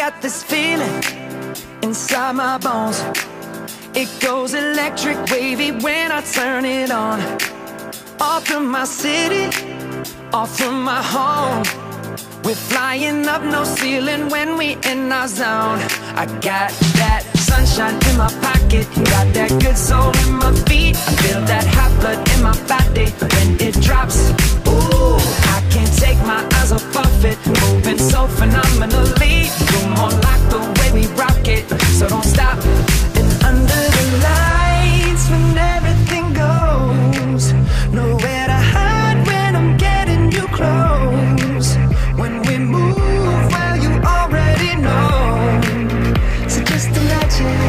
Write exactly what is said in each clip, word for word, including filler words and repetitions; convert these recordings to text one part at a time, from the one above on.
got this feeling inside my bones. It goes electric wavy when I turn it on. Off from my city, off from my home. We're flying up, no ceiling when we in our zone. I got that sunshine in my pocket, got that good soul in my feet. I feel that hot blood in my body when it drops. Ooh, I can't take my eyes off of it, moving so phenomenally. You're more like the way we rock it, so don't stop. And under the lights, when everything goes, nowhere to hide when I'm getting you close. When we move, well, you already know. So just imagine.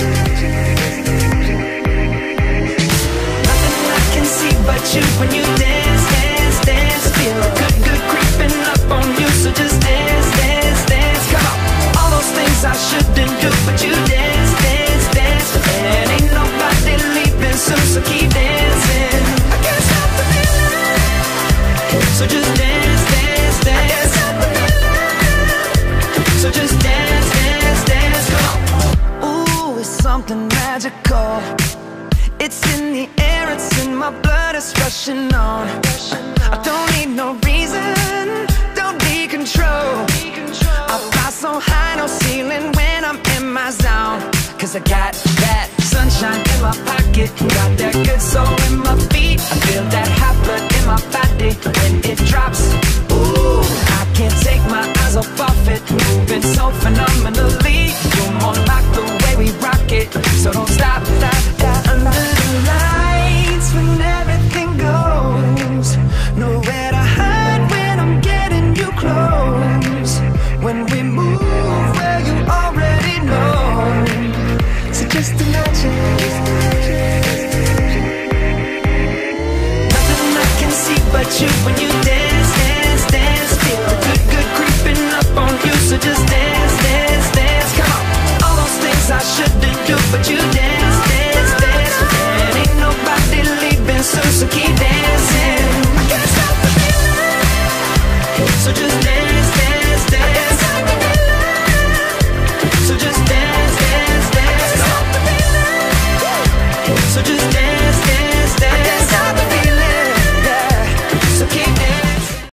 Nothing I can see but you when you dance, dance, dance. Feel good, good creeping up on you. So just dance, dance, dance. Come on. All those things I shouldn't do, but you dance, dance, dance. And ain't nobody leaving soon, so keep dancing. I can't stop the feeling. So just dance, dance, dance. So just dance, dance, dance, come on. Ooh, it's something magical. It's in the air, it's in my blood, it's rushing on. I don't need no reason, don't need control. I fly so high, no ceiling when I'm in my zone. Cause I got that sunshine in my pocket, got that good